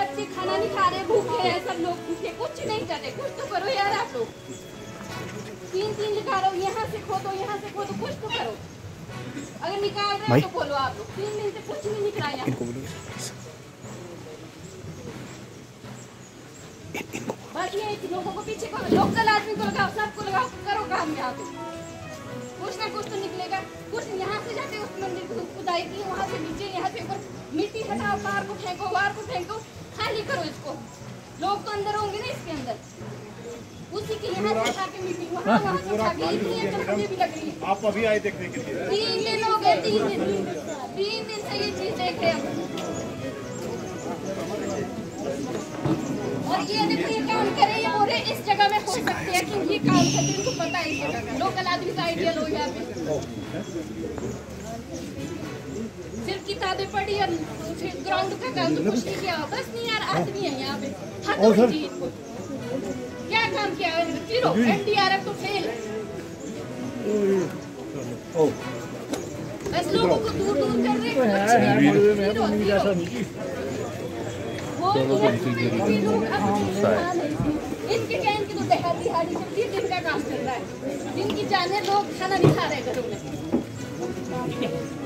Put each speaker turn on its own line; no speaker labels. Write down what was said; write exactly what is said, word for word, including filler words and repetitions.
बच्चे खाना नहीं खा रहे, भूखे हैं, सब लोग भूखे, कुछ नहीं कर रहे, कुछ तो करो यार आप लोग। तीन तीन लिखा रहे हो, यहाँ से खोदो यहाँ से खोदो, कुछ तो करो। अगर निकाल रहे हो तो बोलो आप लोग। तीन दिन से कुछ नहीं निकला यहाँ। बस ये लोगों को पीछे करो, लोकल आदमी को लगाओ, सबको लगाओ, करो काम यहाँ पे। कुछ ना कुछ तो निकलेगा। कुछ यहाँ से जाके उस मंदिर को खुदाई की, वहाँ से नीचे, यहाँ से ऊपर मिट्टी हटाओ, कार को फेंको, वार को फेंको, खाली करो इसको। लोग तो अंदर होंगे ना इसके अंदर, उसी के यहाँ से उठा के मिट्टी वहाँ वहाँ से उठा के, इतनी है चमड़ी भी लग रही है।
आप अभी आए देखने के लिए?
तीन दिन हो गए, तीन दिन तीन दिन से ये चीज देख रहे हैं। और ये देखो ये काम करे ये और इस जगह में हो सकते हैं क्योंकि काम करते इनको पता है इस जगह का। लोकल आदमी का आइडिया लो यहाँ पे। सिर्फ किताबें पढ़ी और ग्राउंड का काम तो कुछ नहीं किया। बस नहीं यार, आदमी है यहाँ पे, हद होती है इनको। क्या काम किया है? जीरो। एनडीआरएफ तो फेल। बस लोगों को दूर दूर कर रहे हैं। इनके क्या, इनकी तो दिहाड़ी दिहाड़ी चलती है, दिन का काम चल रहा है। दिन की जाने लोग खाना नहीं खा रहे घरों में।